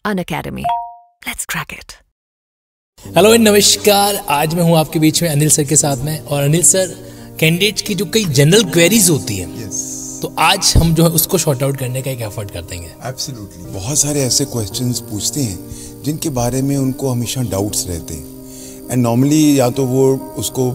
Unacademy. Let's crack it. Hello नमस्कार। आज मैं हूं आपके बीच में अनिल सर के साथ में। और अनिल सर, कैंडिडेट्स की जो कई जनरल क्वेरीज होती हैं, तो आज हम जो है उसको शॉर्ट आउट करने का एक एफर्ट कर देंगे। एब्सोल्युटली। बहुत सारे ऐसे क्वेश्चंस पूछते हैं जिनके बारे में उनको हमेशा डाउट्स रहते हैं एंड नॉर्मली या तो वो उसको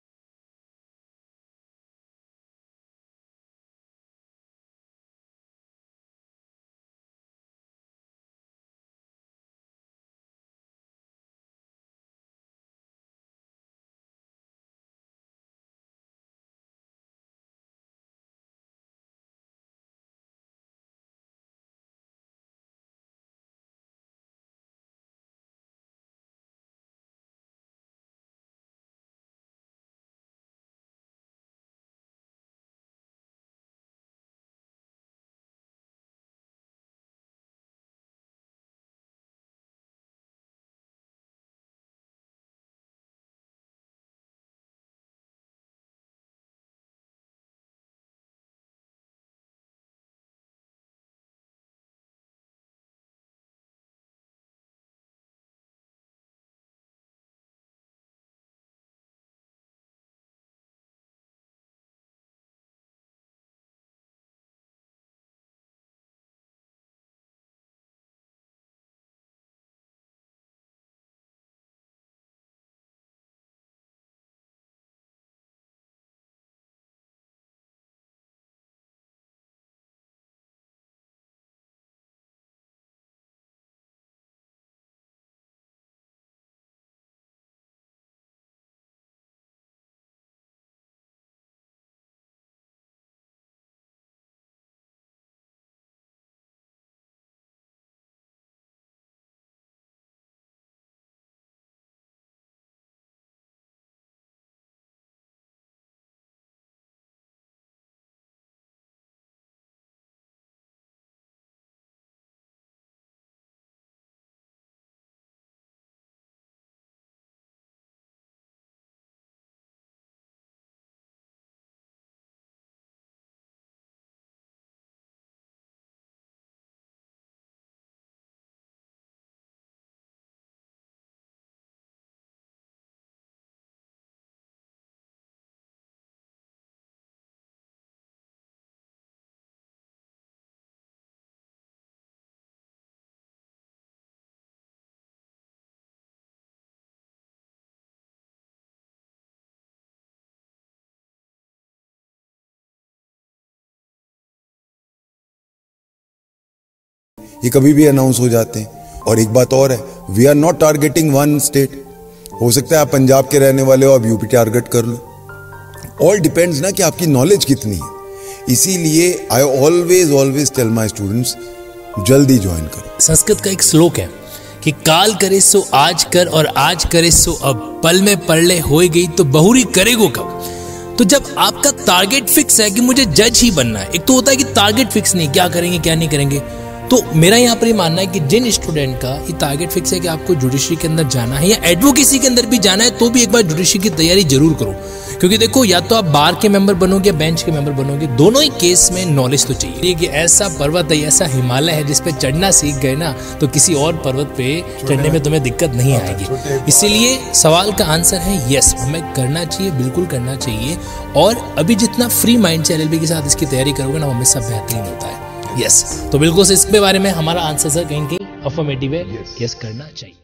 ये कभी भी अनाउंस हो जाते हैं। और एक बात और है, we are not targeting one state. हो सकता है आप पंजाब के रहने वाले हो, आप यूपी टारगेट कर लो। ऑल डिपेंड्स ना कि आपकी नॉलेज कितनी है। इसीलिए I always tell my students, जल्दी ज्वाइन करो। संस्कृत का एक श्लोक है कि काल करे सो आज कर और आज करे सो अब, पल में पड़ले होए गई तो बहुरी करेगो कब। तो जब आपका टारगेट फिक्स है कि मुझे जज ही बनना है, एक तो होता है कि टारगेट फिक्स नहीं, क्या करेंगे क्या नहीं करेंगे। तो मेरा यहाँ पर ये मानना है कि जिन स्टूडेंट का ये टारगेट फिक्स है कि आपको जुडिशरी के अंदर जाना है या एडवोकेसी के अंदर भी जाना है, तो भी एक बार जुडिशरी की तैयारी जरूर करो। क्योंकि देखो, या तो आप बार के मेंबर बनोगे या बेंच के मेंबर बनोगे, दोनों ही केस में नॉलेज तो चाहिए। कि ऐसा पर्वत है, ऐसा हिमालय है जिस पे चढ़ना सीख गए ना, तो किसी और पर्वत पे चढ़ने में तुम्हें दिक्कत नहीं आएगी। इसीलिए सवाल का आंसर है यस, हमें करना चाहिए, बिल्कुल करना चाहिए। और अभी जितना फ्री माइंड से एलएलबी के साथ इसकी तैयारी करोगे ना, वो हमेशा बेहतरीन होता है। यस, तो बिल्कुल से इसके बारे में हमारा आंसर सर कहीं कहीं अफर्मेटिव है, यस करना चाहिए।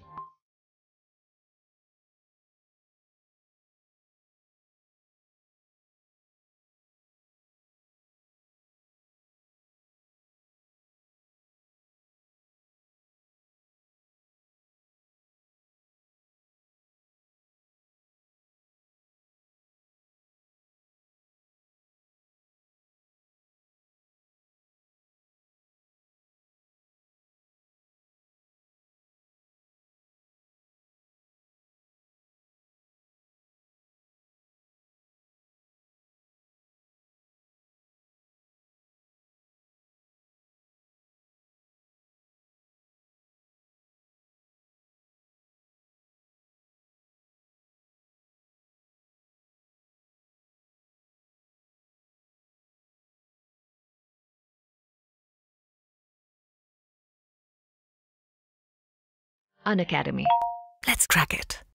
An Academy. Let's crack it.